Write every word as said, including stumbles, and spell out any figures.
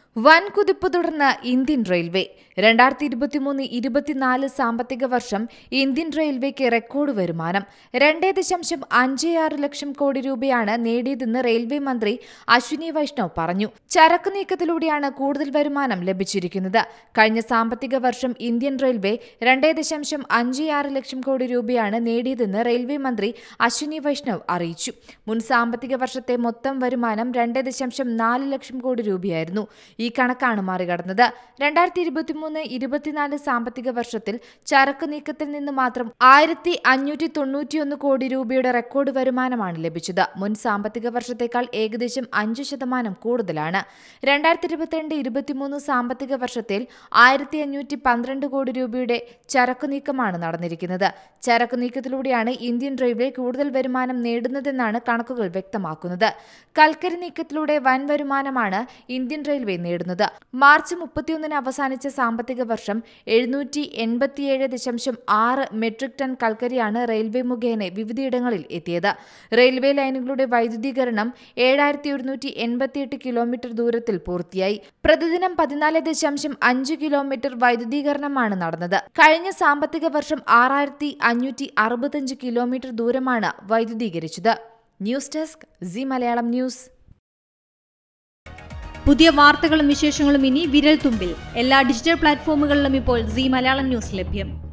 വൻ കുതിപ്പ് തുടർന്ന് ഇന്ത്യൻ റെയിൽവേ. രണ്ടായിരത്തി ഇരുപത്തിമൂന്ന് ഇരുപത്തിനാല് സാമ്പത്തിക വർഷം ഇന്ത്യൻ റെയിൽവേക്ക് റെക്കോർഡ് വരുമാനം രണ്ടേ ദശാംശം അഞ്ച് ആറ് ലക്ഷം കോടി രൂപയാണ് നേടിയതെന്ന് റെയിൽവേ മന്ത്രി അശ്വിനി വൈഷ്ണവ് പറഞ്ഞു. ചരക്ക് നീക്കത്തിലൂടെയാണ് കൂടുതൽ വരുമാനം ലഭിച്ചിരിക്കുന്നത്. കഴിഞ്ഞ സാമ്പത്തിക വർഷം ഇന്ത്യൻ റെയിൽവേ രണ്ടേ ദശാംശം അഞ്ച് ആറ് ലക്ഷം കോടി രൂപയാണ് നേടിയതെന്ന് റെയിൽവേ മന്ത്രി അശ്വിനി വൈഷ്ണവ് അറിയിച്ചു. മുൻ സാമ്പത്തിക വർഷത്തെ മൊത്തം വരുമാനം രണ്ടേ ദശാംശം നാല് ലക്ഷം കോടി രൂപയായിരുന്നു. ഈ കണക്കാണ് മറികടന്നത്. രണ്ടായിരത്തി ഇരുപത്തിമൂന്ന് ഇരുപത്തിനാല് സാമ്പത്തിക വർഷത്തിൽ ചരക്ക് നീക്കത്തിൽ നിന്ന് മാത്രം ആയിരത്തി അഞ്ഞൂറ്റി തൊണ്ണൂറ്റിയൊന്ന് കോടി രൂപയുടെ റെക്കോർഡ് വരുമാനമാണ് ലഭിച്ചത്. മുൻ സാമ്പത്തിക വർഷത്തേക്കാൾ ഏകദേശം അഞ്ച് ശതമാനം കൂടുതലാണ്. രണ്ടായിരത്തി ഇരുപത്തിരണ്ട് ഇരുപത്തിമൂന്ന് സാമ്പത്തിക വർഷത്തിൽ ആയിരത്തി അഞ്ഞൂറ്റി പന്ത്രണ്ട് കോടി രൂപയുടെ ചരക്ക് നീക്കമാണ് നടന്നിരിക്കുന്നത്. ചരക്ക് നീക്കത്തിലൂടെയാണ് ഇന്ത്യൻ റെയിൽവേ കൂടുതൽ വരുമാനം നേടുന്നതെന്നാണ് കണക്കുകൾ വ്യക്തമാക്കുന്നത്. കൽക്കരി നീക്കത്തിലൂടെ വൻ വരുമാനമാണ് ഇന്ത്യൻ റെയിൽവേ നേടുന്നത്. മാർച്ച് മുപ്പത്തിയൊന്നിന് അവസാനിച്ച സാമ്പത്തിക വർഷം എഴുന്നൂറ്റി എൺപത്തിയേഴ് ദശാംശം ആറ് മെട്രിക് ടൺ കൽക്കരിയാണ് റെയിൽവേ മുഖേന വിവിധയിടങ്ങളിൽ എത്തിയത്. റെയിൽവേ ലൈനുകളുടെ വൈദ്യുതീകരണം ഏഴായിരത്തി ഒരുന്നൂറ്റി എൺപത്തിയെട്ട് കിലോമീറ്റർ ദൂരത്തിൽ പൂർത്തിയായി. പ്രതിദിനം പതിനാല് ദശാംശം അഞ്ച് കിലോമീറ്റർ വൈദ്യുതീകരണമാണ് നടന്നത്. കഴിഞ്ഞ സാമ്പത്തിക വർഷം ആറായിരത്തി അഞ്ഞൂറ്റി അറുപത്തിയഞ്ച് കിലോമീറ്റർ ദൂരമാണ് വൈദ്യുതീകരിച്ചത്. News desk Zee Malayalam news. പുതിയ വാർത്തകളും വിശേഷങ്ങളും ഇനി വിരൽ തുമ്പിൽ. എല്ലാ ഡിജിറ്റൽ പ്ലാറ്റ്ഫോമുകളിലും ഇപ്പോൾ സി മലയാളം ന്യൂസ് ലഭ്യം.